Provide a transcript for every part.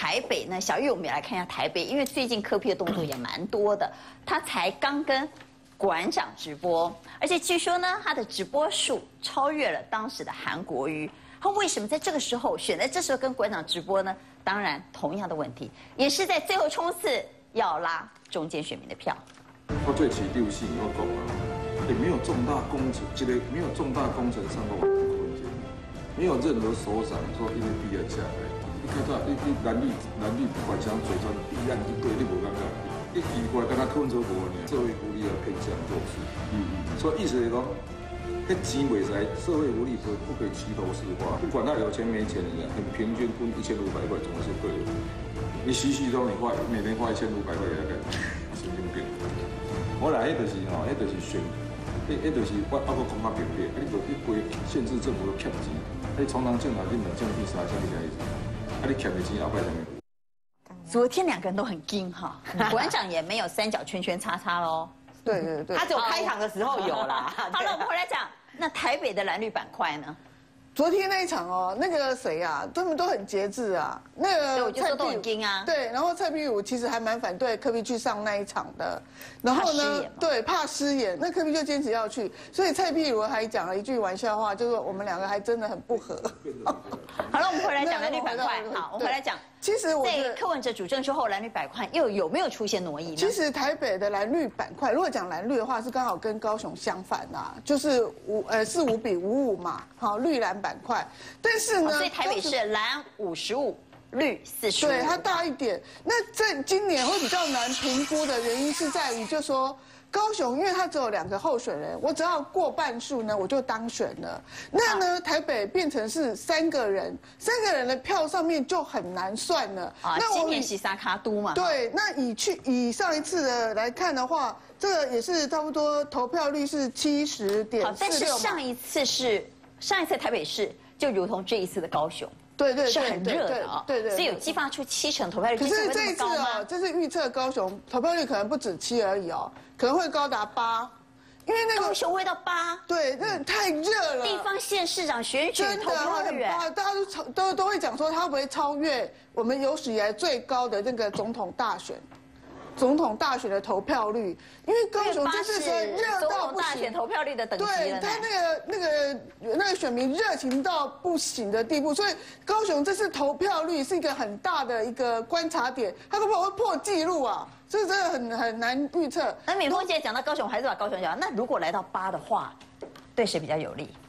台北呢，小玉，我们也来看一下台北，因为最近柯 P 的动作也蛮多的，他才刚跟馆长直播，而且据说呢，他的直播数超越了当时的韩国瑜。他为什么在这个时候选在这时候跟馆长直播呢？当然，同样的问题，也是在最后冲刺要拉中间选民的票。 我最起六戏以后讲啊，也没有重大工程，这个没有重大工程上的完成空间，没有任何首长说因为避案下来。你看到你蓝绿管腔嘴穿避案一堆，你无感觉？你奇怪，跟他柯文哲无呢，社会福利要偏向弱势。所以意思是讲。那钱袂使，社会福利不可以齐头式化，不管他有钱没钱的人，很平均分1500块总是对的。你徐都你花每年花1500块给他干，神经病。我来，迄就是吼，迄就是选，迄就是我个恐怕偏偏，你无去规限制政府欠钱，你从长计议你两项第三项你啥意思？你欠的钱后摆什么？ 昨天两个人都很硬哈，馆长也没有三角圈圈叉叉喽。 对，他只有开场的时候有啦。 好了，我们回来讲，那台北的蓝绿板块呢？ 昨天那一场哦，那个谁啊，他们都很节制啊。那个蔡都很硬啊。 对，然后蔡壁如其实还蛮反对柯 P 去上那一场的，然后呢，对，怕失言，那柯 P 就坚持要去，所以蔡壁如还讲了一句玩笑话，就是我们两个还真的很不合。 好了，我们回来讲蓝绿板块。好，我们回来讲。 其实我在柯文哲主政之后，蓝绿板块又有没有出现挪移呢？ 其实台北的蓝绿板块，如果讲蓝绿的话，是刚好跟高雄相反啦，就是45比55嘛，好，绿蓝板块。但是呢， 所以台北是蓝55，绿45， 对，它大一点。那在今年会比较难评估的原因是在于，就说。高雄，因为它只有2个候选人，我只要过半数呢，我就当选了。那呢，台北变成是3个人，3个人的票上面就很难算了。 那今年是沙卡都嘛？ 对，那以上一次的来看的话，这个也是差不多投票率是70.46%。 好，但是上一次台北市就如同这一次的高雄。 对， 是很热的啊，对，所以有激发出70%投票率。 可是这一次哦，这次预测高雄投票率可能不止7而已哦，可能会高达8，因为那个高雄会到8， 对，那太热了。 地方县市长选举投票率， 大家都会讲说，它会不会超越我们有史以来最高的那个总统大选？总统大选的投票率，因为高雄这次热到不行， 大选投票率的等级了。 对，他那个选民热情到不行的地步，所以高雄这次投票率是一个很大的一个观察点，它会不会破纪录啊？这真的很难预测。 那敏峰姐讲到高雄，我还是把高雄讲。那如果来到8的话，对谁比较有利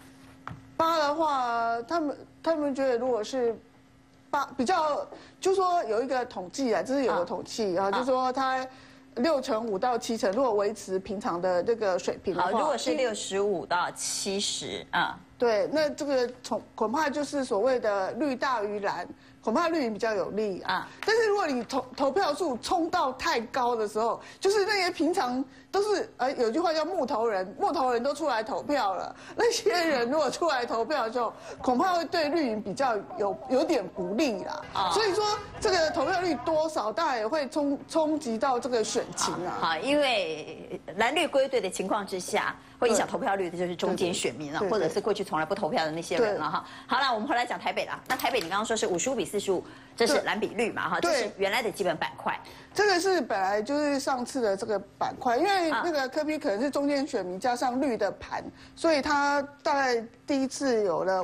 ？8的话，他们觉得如果是。比较，就说有一个统计啊，这是有个统计啊，就说它65%到70%，如果维持平常的这个水平的话， 好，如果是65到70啊， 对，那这个恐怕就是所谓的绿大于蓝，恐怕绿营比较有利啊。但是如果你投票数冲到太高的时候，就是那些平常都是有句话叫木头人都出来投票了，那些人如果出来投票的时候，恐怕会对绿营比较有点不利啦。所以说这个投票率多少，当然也会冲击到这个选情啊。 好，因为蓝绿归队的情况之下，会影响投票率的就是中间选民了，或者是过去从来不投票的那些人了哈。好了，我们回来讲台北啦。那台北你刚刚说是55比45，这是蓝比绿嘛哈？这是原来的基本板块。 这个是本来就是上次的这个板块，因为那个柯 P 可能是中间选民加上绿的盘，所以他大概第一次有了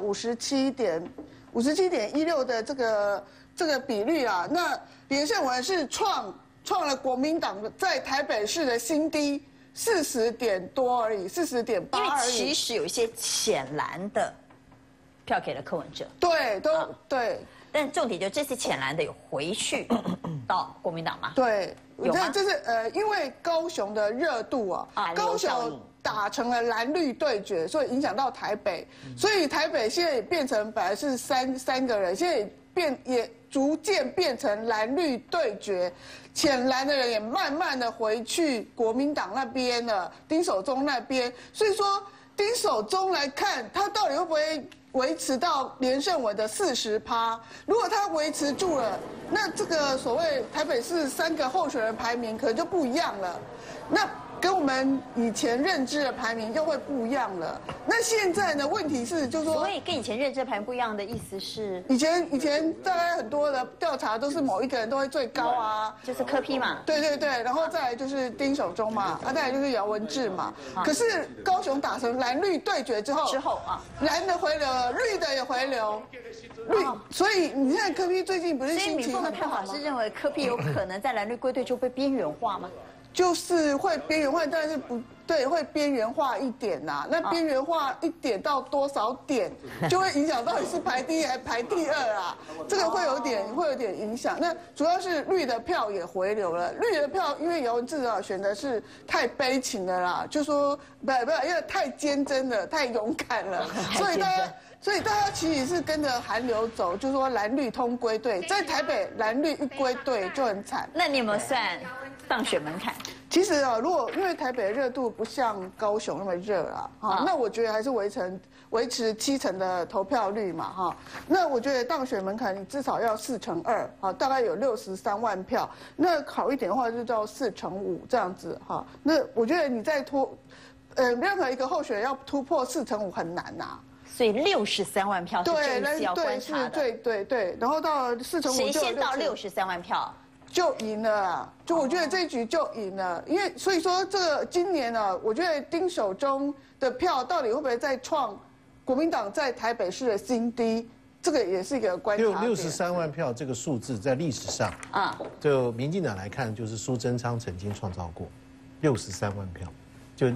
57.16的这个比率啊。那连胜文是创了国民党在台北市的新低，40点多而已，40.8而已。 因为其实有一些浅蓝的票给了柯文哲， 对，对。 但重点就这次浅蓝的有回去到国民党吗？ 对， 有吗？ 这是因为高雄的热度啊，高雄打成了蓝绿对决，所以影响到台北，所以台北现在也变成本来是三个人，现在也逐渐变成蓝绿对决，浅蓝的人也慢慢的回去国民党那边了，丁守中那边，所以说丁守中来看，他到底会不会维持到连胜文的40%？如果他维持住了，那这个所谓台北市3个候选人排名可能就不一样了。那跟我们以前认知的排名又会不一样了。那现在呢？问题是就是说， 所以跟以前认知的排名不一样的意思是， 以前大概很多的调查都是某一个人都会最高啊， 就是柯 P 嘛。 对对对，然后再来就是丁守中嘛，再来就是姚文智嘛。可是高雄打成蓝绿对决之后啊，蓝的回流了，绿的也回流。所以你看柯 P 最近不是心情很不好吗？所以敏凤的看法是认为柯 P 有可能在蓝绿归队就被边缘化吗？ 就是会边缘化，但是不对，会边缘化一点呐。那边缘化一点到多少点，就会影响到底是排第一还排第二啊？这个会有点影响。那主要是绿的票也回流了，绿的票因为姚文智啊选的是太悲情的啦，就说不，因为太坚贞了，太勇敢了，所以大家其实是跟着韩流走，就说蓝绿通归队，在台北蓝绿一归队就很惨。 那你有没有算当选门槛？ 其实啊，如果因为台北的热度不像高雄那么热啊，那我觉得还是维持70%的投票率嘛，哈。那我觉得当选门槛你至少要4%2，啊，大概有63万票。那好一点的话就到4%5这样子哈。那我觉得你再任何一个候选人要突破4%5很难呐。 所以63万票是这一次要观察的。 对，然后到4%5， 谁先到63万票就赢了啊！就我觉得这一局就赢了，因为所以说这个今年呢，我觉得丁守中的票到底会不会再创国民党在台北市的新低，这个也是一个观察点。 63万票这个数字在历史上就民进党来看，就是苏贞昌曾经创造过63万票，就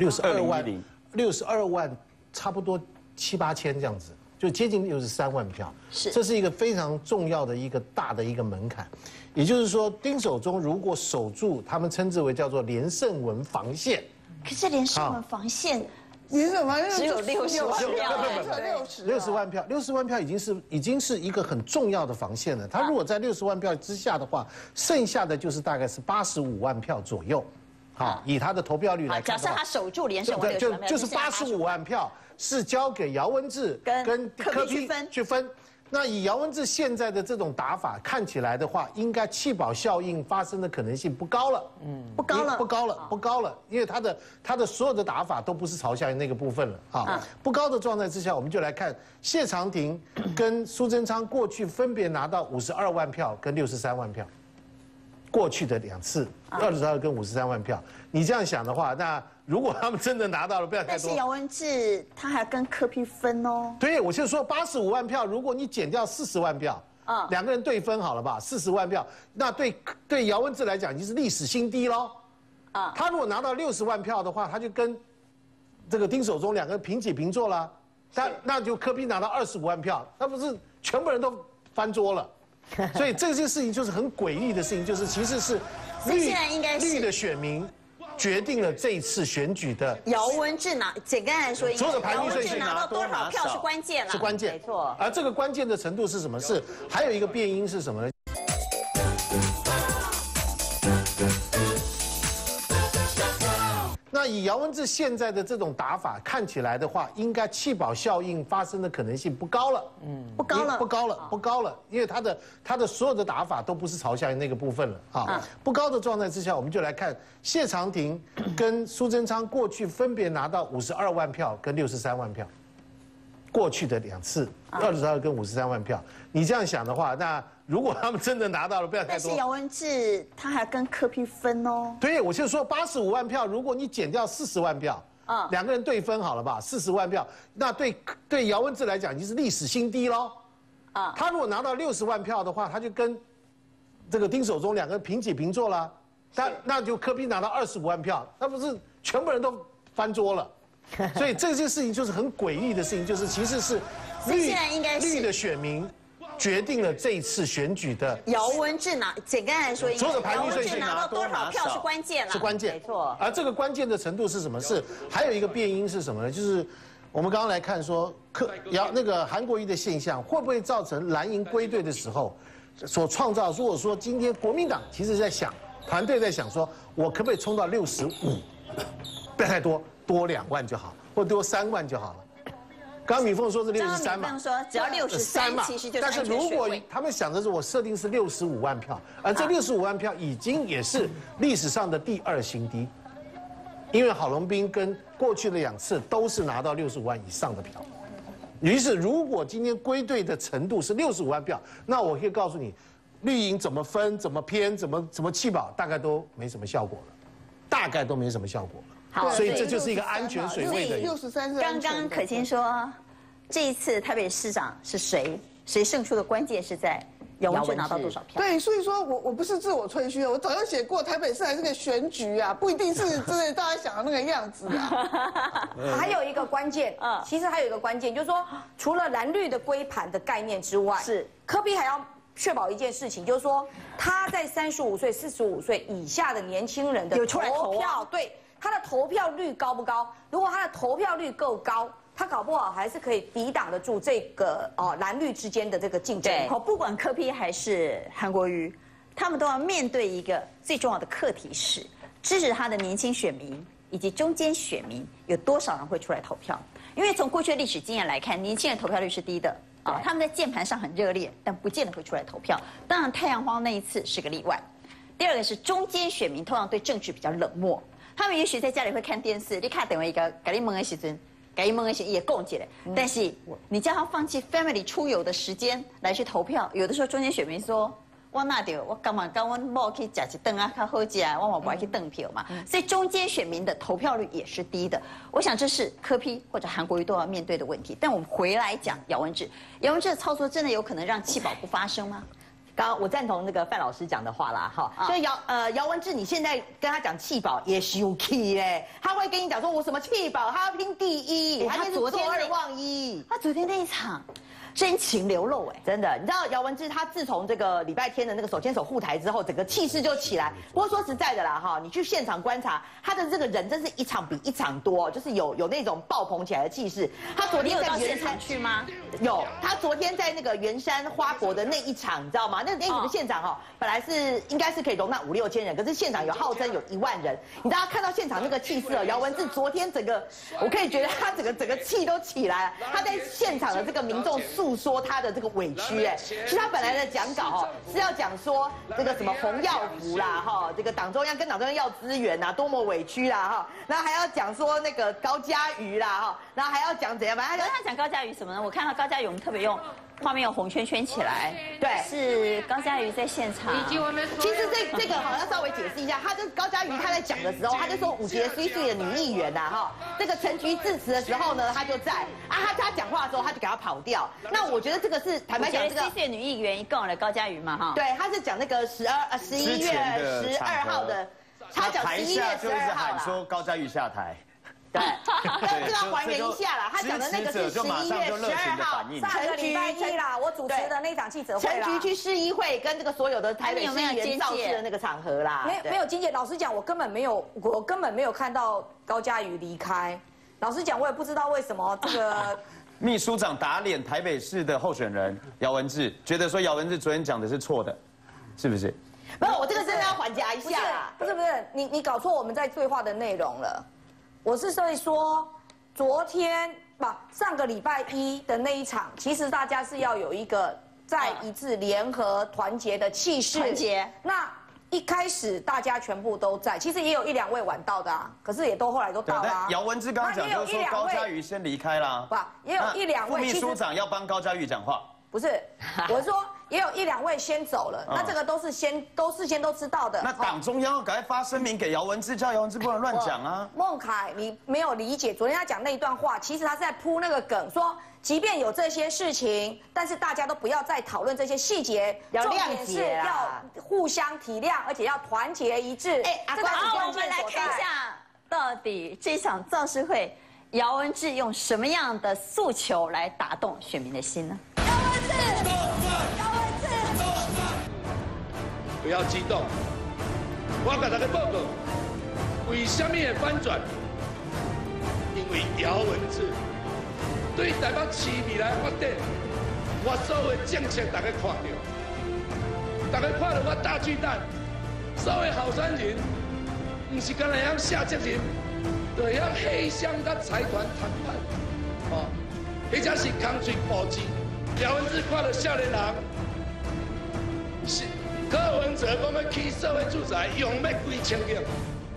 62万，差不多7、8千这样子，就接近63万票。这是一个非常重要的一个大的一个门槛。也就是说，丁守中如果守住他们称之为叫做连胜文防线， 可是连胜文防线， 你怎么只有60万票 ？60万票，60万票已经是一个很重要的防线了。他如果在60万票之下的话，剩下的就是大概是85万票左右。好，以他的投票率来看， 假设他守住连胜文60万票， 就是85万票是交给姚文智跟柯 P 去分。那以姚文智现在的这种打法看起来的话，应该弃保效应发生的可能性不高了。不高了，因为他的所有的打法都不是朝向那个部分了啊。不高的状态之下，我们就来看谢长廷跟苏贞昌过去分别拿到52万票跟63万票，过去的2次22跟53万票。你这样想的话，那如果他们真的拿到了，不要太多。 但是姚文智他还跟柯 P 分哦。 对，我就说85万票，如果你减掉40万票，两个人对分好了吧，40万票，那对姚文智来讲已经是历史新低喽。他如果拿到60万票的话，他就跟这个丁守中两个人平起平坐了。那就柯 P 拿到25万票，那不是全部人都翻桌了？所以这件事情就是很诡异的事情，就是其实是绿的选民决定了这一次选举的。 姚文智简单来说， 所有的排名顺序拿到多少票是关键了， 是关键， 没错。 而这个关键的程度是什么？还有一个变因是什么呢？那以姚文智现在的这种打法看起来的话，应该弃保效应发生的可能性不高了。不高了，因为他的所有的打法都不是朝向那个部分了啊。不高的状态之下，我们就来看谢长廷跟苏贞昌过去分别拿到52万票跟63万票，过去的2次22跟53万票。你这样想的话，那如果他们真的拿到了，不要太多。 但是姚文智他还跟柯 P 分哦。 对，我就说85万票，如果你减掉40万票，两个人对分好了吧，40万票，那对姚文智来讲已经是历史新低喽。他如果拿到60万票的话，他就跟这个丁守中两个人平起平坐了。那就柯 P 拿到25万票，那不是全部人都翻桌了？所以这件事情就是很诡异的事情，就是其实是绿的选民决定了这一次选举的。 姚文智简单来说， 所有的排名顺序拿到多少票是关键了， 是关键， 没错。 而这个关键的程度是什么？还有一个变因是什么呢？就是我们刚刚来看说，那个韩国瑜的现象会不会造成蓝营归队的时候所创造？如果说今天国民党其实在想，团队在想说，我可不可以冲到65？不要太多，多2万就好，或多3万就好了。刚刚敏凤说是63嘛， 说只要63嘛，其实就是。 但是如果他们想的是我设定是65万票，而这65万票已经也是历史上的第2新低。 因为郝龙斌跟过去的2次都是拿到65万以上的票。于是，如果今天归队的程度是65万票，那我可以告诉你，绿营怎么分、怎么偏、怎么弃保，大概都没什么效果了，大概都没什么效果了。好，所以这就是一个安全水位的。 63是。 刚刚可欣说，这一次台北市长是谁胜出的关键是在姚文智拿到多少票？ 对，所以说我不是自我吹嘘，我早就写过，台北市还是个选举啊，不一定是真的大家想的那个样子啊。 还有一个关键，其实还有一个关键，就是说，除了蓝绿的归盘的概念之外，是柯 P 还要确保一件事情，就是说他在35岁、45岁以下的年轻人的投票，对他的投票率高不高？如果他的投票率够高，他搞不好还是可以抵挡得住这个蓝绿之间的这个竞争。 好，不管柯 P 还是韩国瑜，他们都要面对一个最重要的课题是，支持他的年轻选民以及中间选民有多少人会出来投票？因为从过去的历史经验来看，年轻人投票率是低的啊，他们在键盘上很热烈，但不见得会出来投票。当然，太阳花那一次是个例外。第二个是中间选民通常对政治比较冷漠，他们也许在家里会看电视，你看等于一个给你问的时阵。给一梦也供起来，但是你叫他放弃 family 出游的时间来去投票，有的时候中间选民说，我那点我干嘛跟我某去吃一顿啊，较好吃啊，我嘛不爱去顿票嘛，所以中间选民的投票率也是低的。我想这是柯 P 或者韩国瑜都要面对的问题。但我们回来讲姚文智，姚文智的操作真的有可能让弃保不发生吗？ 刚刚我赞同那个范老师讲的话啦，哈，所以姚文智，你现在跟他讲弃保也生气嘞，他会跟你讲说我什么弃保，他要拼第一，他是坐2望1， 他昨天那一场真情流露哎， 真的，你知道姚文智他自从这个礼拜天的那个手牵手护台之后，整个气势就起来。不过说实在的啦，哈，你去现场观察他的这个人，真是一场比一场多，就是有那种爆棚起来的气势。他昨天在现场去吗？ 有，他昨天在那个圆山花博的那一场，你知道吗？那个现场哈，本来是应该是可以容纳5、6千人，可是现场有号称有1万人。你知道看到现场那个气势哦，姚文智昨天整个，我可以觉得他整个气都起来了。他在现场的这个民众诉说他的这个委屈，哎，其实他本来的讲稿哈是要讲说这个什么洪耀福啦，哈，这个党中央跟党中央要资源呐，多么委屈啦，哈，然后还要讲说那个高嘉瑜啦，哈，然后还要讲怎样，反正他讲高嘉瑜什么呢？我看到高嘉瑜，我们特别用画面有红圈圈起来， 对， 是高嘉瑜在现场。 其实这个好像稍微解释一下，他就是高嘉瑜他在讲的时候，他就说5节岁的女议员呐，哈，这个陈菊致辞的时候呢，他就在他讲话的时候他就给他跑掉。那我觉得这个是坦白讲，这个岁女议员更有了高嘉瑜嘛，哈， 对，他是讲那个11月12号的，他讲11月12号啦，说高嘉瑜下台。 对，这要还原一下啦。他讲的那个是11月12号， 上个礼拜1啦，我主持的那场记者会啦。 陈菊去市议会跟这个所有的台北市议员造势的那个场合啦。 没有金姐，老实讲，我根本没有看到高嘉瑜离开。老实讲，我也不知道为什么这个秘书长打脸台北市的候选人姚文智，觉得说姚文智昨天讲的是错的，是不是？ 没有，我这个真的要还价一下啦。 不是，你搞错我们在对话的内容了。我是所以说，昨天上个礼拜1的那一场，其实大家是要有一个再一致联合团结的气势。 团结。 那一开始大家全部都在，其实也有1、2位晚到的啊，可是也都后来都到了。 姚文智刚刚讲就是说高嘉瑜先离开啦。 也有1、2位。 副秘书长要帮高嘉瑜讲话。 不是，我是说也有1、2位先走了，那这个都事先都知道的。 那党中央要赶快发声明给姚文智，叫姚文智不能乱讲啊。 孟凯，你没有理解昨天他讲那一段话，其实他是在铺那个梗，说即便有这些事情，但是大家都不要再讨论这些细节， 要谅解，要互相体谅，而且要团结一致。 这个我们来看一下，到底这场造势会，姚文智用什么样的诉求来打动选民的心呢？ 不要激动，我给大家报告，为什么会反转？因为姚文智对台北市未来发展，我所有的政策大家看到，大家看到我大巨蛋，所有候选人，不是干那样下责任，就会向黑箱甲财团谈判，或者是工税布置。姚文智看到少年人，是柯文哲讲要起社会住宅，用要几千亿，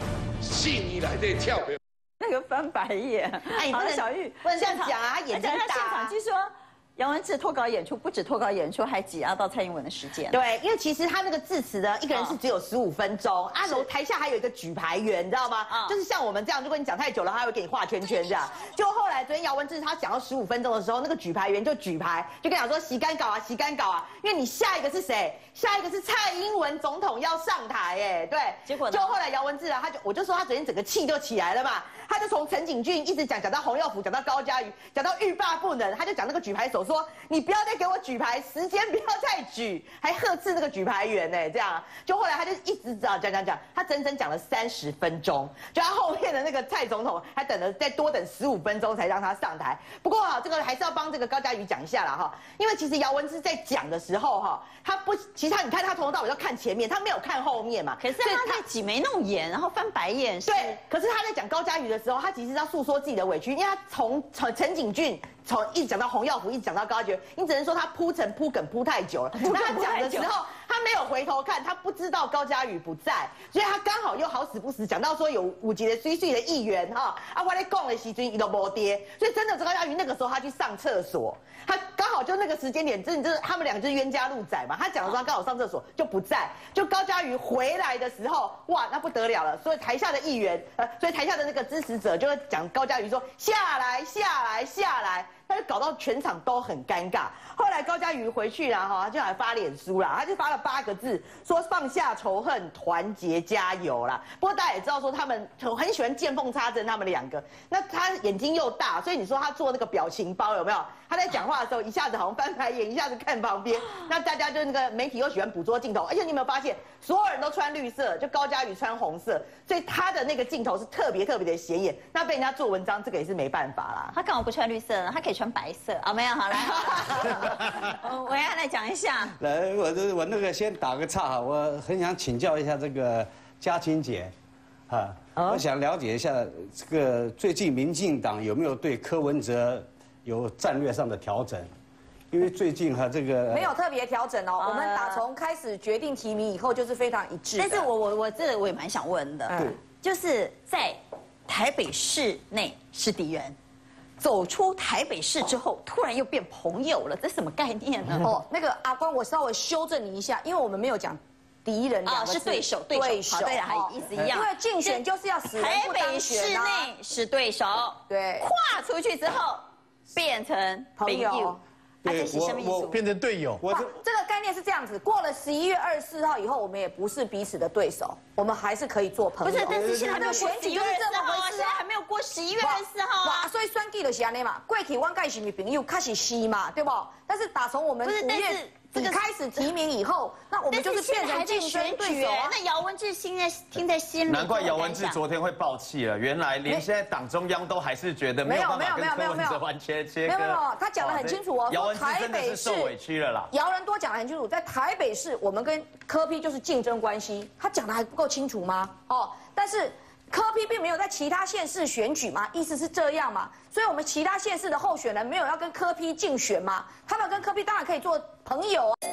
4年来底跳票。 那个翻白眼， 哎，你不能小玉不能这样讲啊，眼睛大。 现场据说。杨文智脱稿演出，不止脱稿演出，还挤压到蔡英文的时间。 对，因为其实他那个致辞呢，一个人是只有15分钟，台下还有一个举牌员，你知道吗？就是像我们这样，如果你讲太久了，他会给你画圈圈这样。就后来昨天姚文智他讲到15分钟的时候，那个举牌员就举牌，就跟讲说洗干稿啊，洗干稿啊，因为你下一个是谁？下一个是蔡英文总统要上台，哎，对。结果呢？就后来姚文智啊，我就说他昨天整个气就起来了嘛，他就从陈景峻一直讲到洪耀福，讲到高嘉瑜，讲到欲罢不能，他就讲那个举牌手说你不要再给我举牌，时间不要再举，还呵斥那个举牌员呢，这样。就后来他就一直讲，他整整讲了30分钟，就他后面的那个蔡总统还再多等15分钟才让他上台。不过这个还是要帮这个高嘉瑜讲一下啦哈，因为其实姚文智在讲的时候哈，其实你看他从头到尾都看前面，他没有看后面嘛。 可是他在挤眉弄眼，然后翻白眼。 对，可是他在讲高嘉瑜的时候，他其实要诉说自己的委屈，因为他从陈景峻一直讲到洪耀福，一直讲到高嘉瑜，你只能说他铺梗铺太久了。那他讲的时候，他没有回头看，他不知道高嘉瑜不在，所以他刚好又好死不死讲到说有5级的水的议员哈，我在讲的时阵伊都没跌，所以真的高嘉瑜那个时候他去上厕所，他刚好就那个时间点，真的就是他们俩就是冤家路窄嘛。他讲的时候他刚好上厕所就不在，就高嘉瑜回来的时候，哇，那不得了了。所以台下的议员，所以台下的那个支持者就会讲高嘉瑜说下来。他就搞到全场都很尴尬。后来高嘉瑜回去啦，哈，他就还发脸书啦，他就发了8个字，说放下仇恨，团结加油啦。不过大家也知道说他们很喜欢见缝插针，他们2个。那他眼睛又大，所以你说他做那个表情包有没有？他在讲话的时候一下子好像翻白眼，一下子看旁边。那大家就那个媒体又喜欢捕捉镜头，而且你有没有发现，所有人都穿绿色，就高嘉瑜穿红色，所以他的那个镜头是特别的显眼。那被人家做文章，这个也是没办法啦。 他干嘛不穿绿色呢？他可以穿白色啊，没有好来。我要来讲一下。 来，我那个先打个岔哈，我很想请教一下这个嘉青姐，我想了解一下这个最近民进党有没有对柯文哲有战略上的调整？因为最近这个没有特别调整哦，我们打从开始决定提名以后就是非常一致。 但是我这个我也蛮想问的，就是在台北市内是敌人。走出台北市之后，突然又变朋友了，这什么概念呢？ 哦，那个阿关，我稍微修正你一下，因为我们没有讲敌人2个字， 是对手，对手，对了，意思一样。 因为竞选就是要死人不当选啊。台北市内是对手，对，跨出去之后变成朋友。 我变成队友。 这个概念是这样子，过了11月24号以后，我们也不是彼此的对手，我们还是可以做朋友。 不是，但是现在还没有选举就是这么回事，现在还没有过11月24号啊。 所以选举就是安尼嘛，过去我跟是朋友，开始是嘛，对不？但是打从我们5月底开始提名以后，那我们就是变成竞争对手啊。 那姚文智现在听在心里。 难怪姚文智昨天会爆气了，原来连现在党中央都还是觉得没有办法跟柯文哲完全切割。 没有，他讲得很清楚哦。 姚文智真的是受委屈了啦。 姚人多讲得很清楚，在台北市我们跟柯 P 就是竞争关系，他讲得还不够清楚吗？但是柯 P 并没有在其他县市选举嘛，意思是这样嘛？所以我们其他县市的候选人没有要跟柯 P 竞选嘛？他们跟柯 P 当然可以做朋友啊。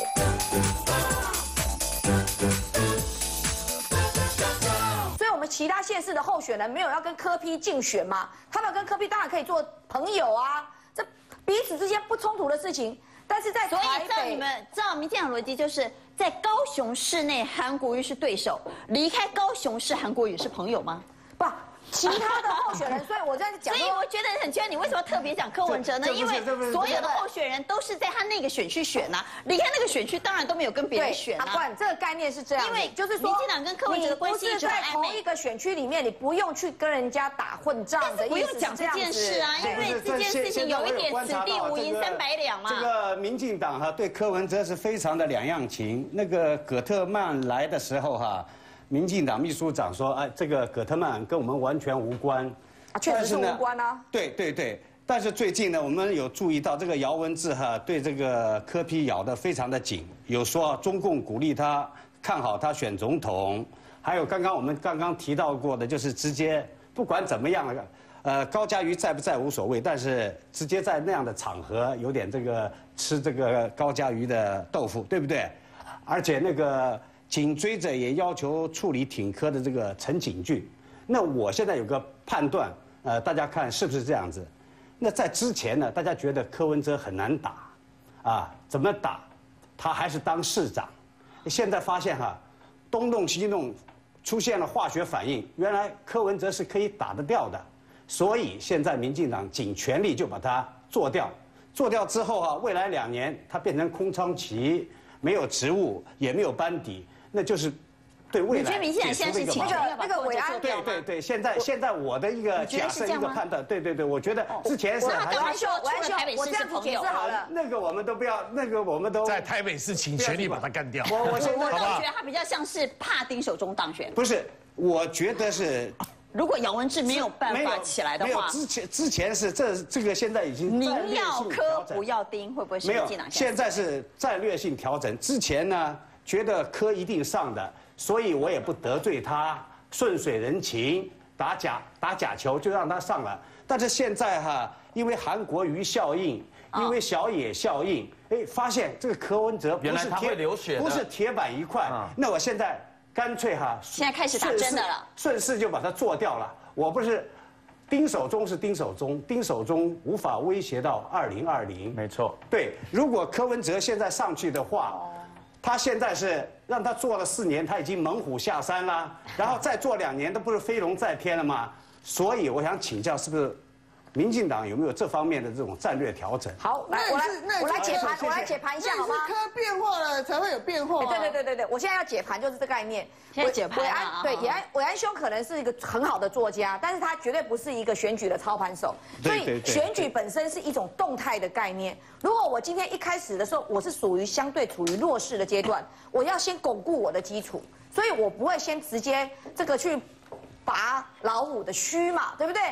所以我们其他县市的候选人没有要跟柯 P 竞选嘛？他们跟柯 P 当然可以做朋友啊，这彼此之间不冲突的事情。但是在台北， 照民进党逻辑就是在高雄市内韩国瑜是对手，离开高雄市韩国瑜是朋友吗？ 不。其他的候选人，所以我在讲， 所以我觉得很奇怪，你为什么特别讲柯文哲呢？因为所有的候选人都是在他那个选区选呐，离开那个选区当然都没有跟别人选啊。 阿冠，这个概念是这样， 因为就是说， 民进党跟柯文哲的关系不是在同一个选区里面，你不用去跟人家打混仗的意思。 不用讲这件事啊，因为这件事情有一点此地无银三百两嘛。 这个民进党对柯文哲是非常的两样情。那个葛特曼来的时候民进党秘书长说：“哎，这个葛特曼跟我们完全无关。” 确实是无关啊。 对。但是最近呢，我们有注意到这个姚文智对这个柯 P 咬得非常的紧，有说中共鼓励他看好他选总统，还有我们刚刚提到过的，就是直接不管怎么样高嘉瑜在不在无所谓，但是直接在那样的场合有点吃这个高嘉瑜的豆腐，对不对？而且那个紧追着也要求处理挺柯的这个陈景峻。 那我现在有个判断，大家看是不是这样子？那在之前呢，大家觉得柯文哲很难打，啊，怎么打？他还是当市长。现在发现哈，东弄西弄，出现了化学反应，原来柯文哲是可以打得掉的。所以现在民进党尽全力就把它做掉。做掉之后哈，未来2年他变成空窗期，没有职务，也没有班底，那就是对未来。 你觉得民进党现在是请那个伟安？ 对，现在我的一个假设一个判断，对，我觉得之前是。 伟安兄， 我这样子解释好了。 那个我们都不要，那个我们都在台北市请全力把他干掉。 我觉得他比较像是怕丁守中当选。 不是，我觉得是。 如果姚文智没有办法起来的话， 之前是这个现在已经您要柯不要丁，会不会是民进党？ 现在是战略性调整。之前呢，觉得柯一定上的，所以我也不得罪他，顺水人情，打假球就让他上了。但是现在哈，因为韩国瑜效应，因为小野效应，发现这个柯文哲原来他会流血， 不是铁板一块。那我现在。干脆哈， 现在开始打真的了， 顺势就把它做掉了。我不是丁守中是丁守中，丁守中无法威胁到2020。 没错， 对。如果柯文哲现在上去的话，他现在是让他做了4年，他已经猛虎下山了，然后再做2年，都不是飞龙在天了吗？所以我想请教，是不是民进党有没有这方面的这种战略调整？ 好，来我来解盘一下好吗？ 柯变化了才会有变化。 对，我现在要解盘就是这概念。 现在解盘伟安兄可能是一个很好的作家，但是他绝对不是一个选举的操盘手。所以选举本身是一种动态的概念。如果我今天一开始的时候，我是属于相对处于弱势的阶段，我要先巩固我的基础，所以我不会先直接这个去拔老虎的须嘛，对不对？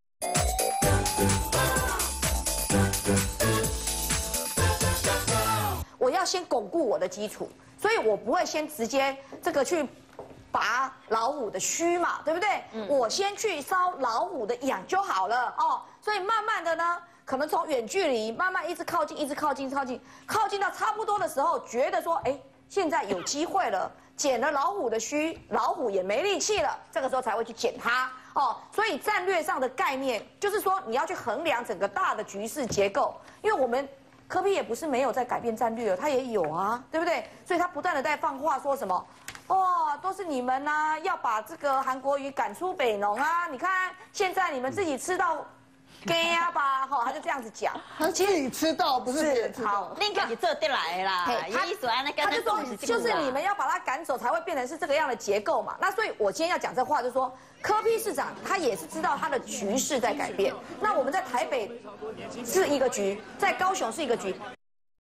我要先巩固我的基础，所以我不会先直接这个去拔老虎的须嘛，对不对？我先去搔老虎的痒就好了哦。所以慢慢的呢，可能从远距离慢慢一直靠近，靠近到差不多的时候，觉得说，现在有机会了，剪了老虎的须，老虎也没力气了，这个时候才会去剪它哦。所以战略上的概念就是说，你要去衡量整个大的局势结构，因为我们。柯 P 也不是没有在改变战略，他也有啊，对不对？所以他不断的在放话，说什么，都是你们呐，要把这个韩国瑜赶出北农啊！你看现在你们自己吃到 gay 啊吧，他就这样子讲。 他自己吃到，不是别人吃到。 另个你这得来啦， 他就说，就是你们要把他赶走，才会变成是这个样的结构嘛。那所以我今天要讲这话，就是说。柯 P 市长他也是知道他的局势在改变，那我们在台北是一个局，在高雄是一个局，